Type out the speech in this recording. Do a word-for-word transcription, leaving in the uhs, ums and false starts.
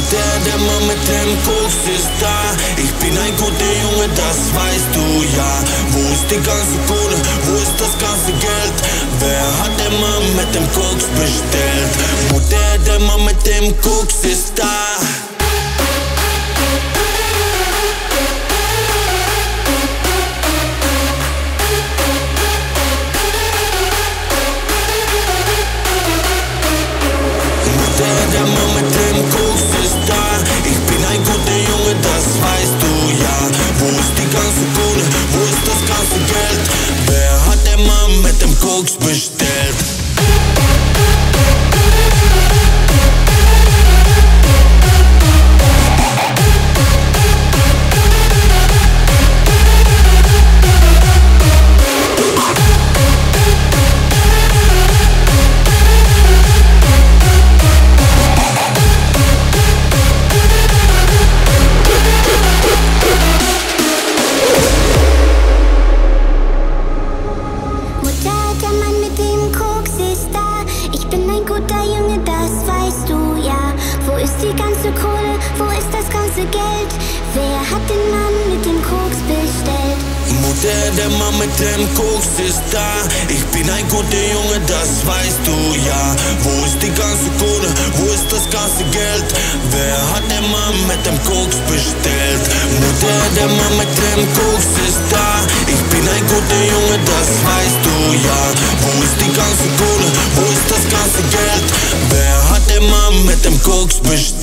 Der, der Mann mit dem Koks ist da. Ich bin ein guter Junge, das weißt du ja. Wo ist die ganze Kohle, wo ist das ganze Geld? Wer hat den Mann mit dem Koks bestellt? Mutter, der Mann mit dem Koks ist da. Der Mann mit dem Koks ist da. Ich bin ein guter Junge, das weißt du ja. Wo ist die ganze Kohle, wo ist das ganze Geld? Wer hat den Mann mit dem Koks bestellt? Guter Junge, das weißt du ja. Wo ist die ganze Kohle, wo ist das ganze Geld? Wer hat den Mann mit dem Koks bestellt? Mutter, der Mann mit dem Koks ist da. Ich bin ein guter Junge, das weißt du ja. Wo ist die ganze Kohle, wo ist das ganze Geld? Wer hat den Mann mit dem Koks bestellt? Mutter, der Mann mit dem Koks ist da. Ich bin ein guter Junge, das weißt du ja. Wo ist die ganze Kohle, wo ist das ganze Geld? Wer hat den Mann mit dem Koks bestellt?